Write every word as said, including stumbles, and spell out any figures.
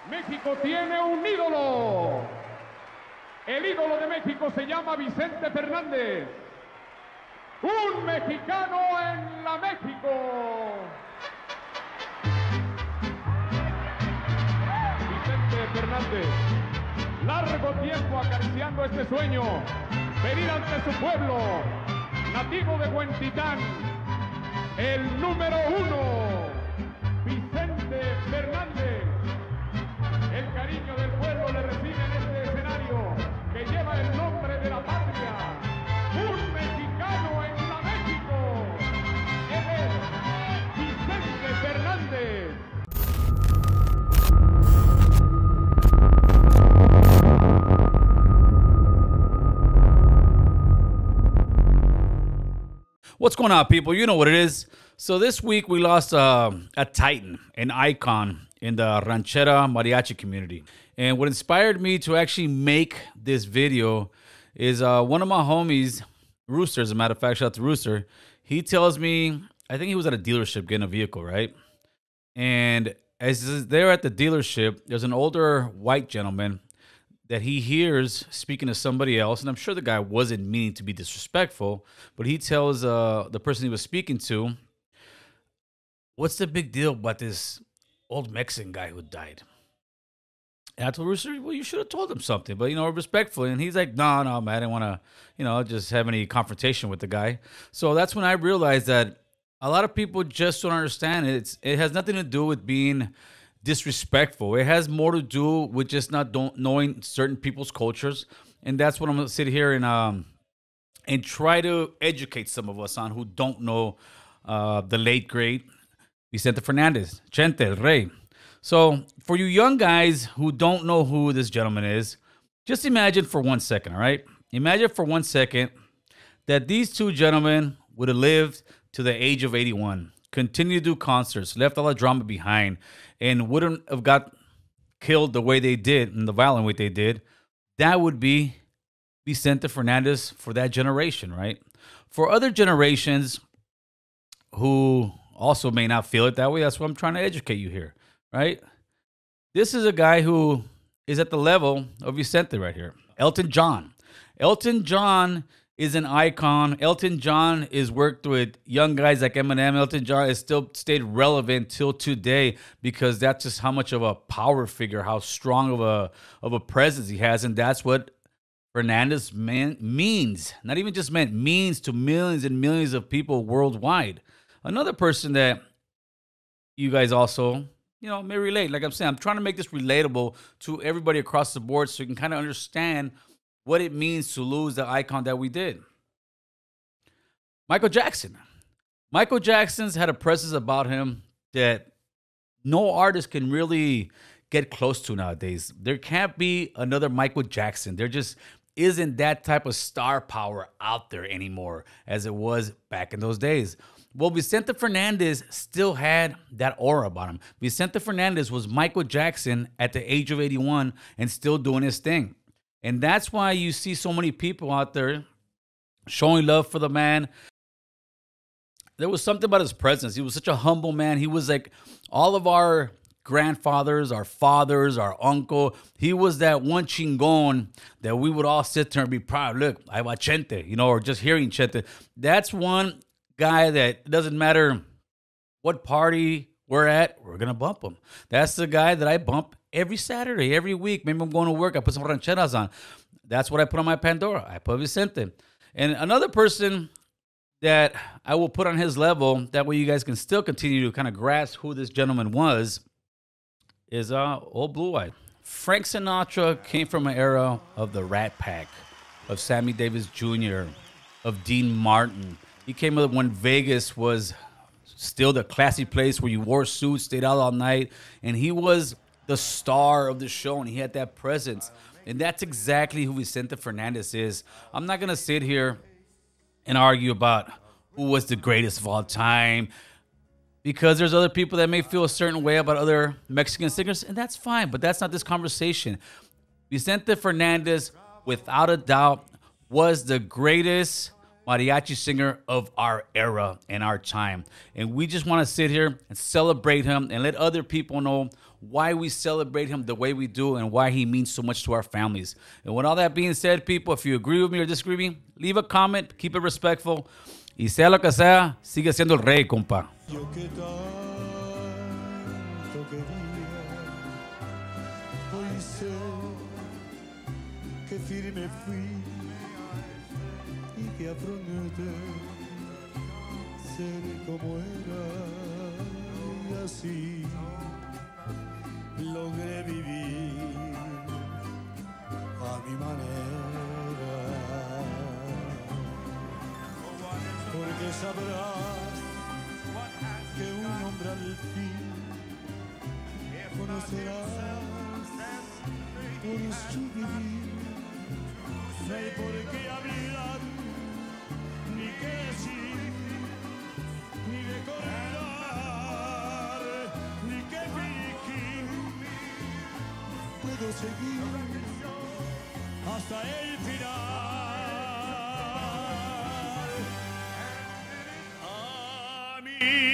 México tiene un ídolo. El ídolo de México se llama Vicente Fernández. Un mexicano en la México. Vicente Fernández, largo tiempo acariciando este sueño, venir ante su pueblo, nativo de Huentitán, el número uno, Vicente Fernández. El cariño del pueblo le recibe en este escenario que lleva el nombre de la patria. Un mexicano en la México. Él es Vicente Fernández. What's going on, people? You know what it is. So this week we lost uh, a titan, an icon in the ranchera mariachi community. And what inspired me to actually make this video is uh, one of my homies, Rooster, as a matter of fact, shout out to Rooster. He tells me, I think he was at a dealership getting a vehicle, right? And as they're at the dealership, there's an older white gentleman that he hears speaking to somebody else. And I'm sure the guy wasn't meaning to be disrespectful, but he tells uh, the person he was speaking to, what's the big deal about this old Mexican guy who died? And I told Rooster, well, you should have told him something, but, you know, respectfully. And he's like, no, no, man, I didn't want to, you know, just have any confrontation with the guy. So that's when I realized that a lot of people just don't understand it. It's, it has nothing to do with being disrespectful. It has more to do with just not don't knowing certain people's cultures. And that's what I'm going to sit here and, um, and try to educate some of us on who don't know uh, the late, great Vicente Fernández, Chente, el Rey. So for you young guys who don't know who this gentleman is, just imagine for one second, all right? Imagine for one second that these two gentlemen would have lived to the age of eighty-one, continued to do concerts, left all the drama behind, and wouldn't have got killed the way they did, in the violent way they did. That would be Vicente Fernández for that generation, right? For other generations who also may not feel it that way, that's why I'm trying to educate you here, right? This is a guy who is at the level of Vicente right here. Elton John. Elton John is an icon. Elton John is worked with young guys like Eminem. Elton John has still stayed relevant till today because that's just how much of a power figure, how strong of a of a presence he has, and that's what Fernández man, means. Not even just meant, means to millions and millions of people worldwide. Another person that you guys also, you know, may relate. Like I'm saying, I'm trying to make this relatable to everybody across the board so you can kind of understand what it means to lose the icon that we did. Michael Jackson. Michael Jackson's had a presence about him that no artist can really get close to nowadays. There can't be another Michael Jackson. There just isn't that type of star power out there anymore as it was back in those days. Well, Vicente Fernández still had that aura about him. Vicente Fernández was Michael Jackson at the age of eighty-one and still doing his thing. And that's why you see so many people out there showing love for the man. There was something about his presence. He was such a humble man. He was like all of our grandfathers, our fathers, our uncle. He was that one chingon that we would all sit there and be proud. Look, I va Chente, you know, or just hearing Chente. That's one guy that it doesn't matter what party we're at, we're going to bump him. That's the guy that I bump every Saturday, every week. Maybe I'm going to work, I put some rancheras on. That's what I put on my Pandora. I put Vicente. And another person that I will put on his level, that way you guys can still continue to kind of grasp who this gentleman was, is uh, old Blue Eye. Frank Sinatra came from an era of the Rat Pack, of Sammy Davis Junior, of Dean Martin. He came up when Vegas was still the classy place where you wore suits, stayed out all night, and he was the star of the show, and he had that presence. And that's exactly who Vicente Fernández is. I'm not going to sit here and argue about who was the greatest of all time, because there's other people that may feel a certain way about other Mexican singers, and that's fine, but that's not this conversation. Vicente Fernández, without a doubt, was the greatest mariachi singer of our era and our time. And we just want to sit here and celebrate him and let other people know why we celebrate him the way we do and why he means so much to our families. And with all that being said, people, if you agree with me or disagree with me, leave a comment, keep it respectful. Y sea lo que sea, sigue siendo el rey, compa. Yo que tanto quería, hoy sé que firme fui y que afronté ser como era y así logré vivir a mi manera, porque sabrás que un hombre al fin conocerás por su vivir. No hay por qué hablar, ni qué decir, ni recordar, ni qué fingir. Puedo seguir hasta el final. A mí